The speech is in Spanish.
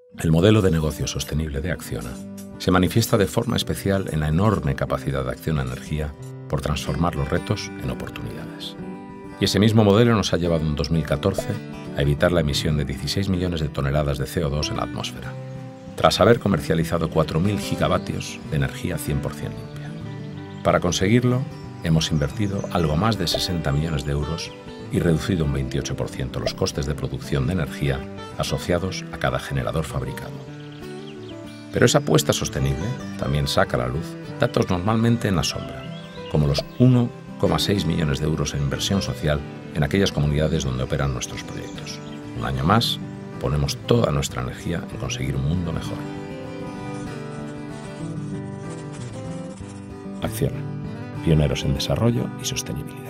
El modelo de negocio sostenible de Acciona se manifiesta de forma especial en la enorme capacidad de Acciona Energía por transformar los retos en oportunidades. Y ese mismo modelo nos ha llevado en 2014 a evitar la emisión de 16 millones de toneladas de CO2 en la atmósfera, tras haber comercializado 4.000 gigavatios de energía 100% limpia. Para conseguirlo, hemos invertido algo más de 60 millones de euros y reducido un 28% los costes de producción de energía asociados a cada generador fabricado. Pero esa apuesta sostenible también saca a la luz datos normalmente en la sombra, como los 1,6 millones de euros en inversión social en aquellas comunidades donde operan nuestros proyectos. Un año más, ponemos toda nuestra energía en conseguir un mundo mejor. Acciona, pioneros en desarrollo y sostenibilidad.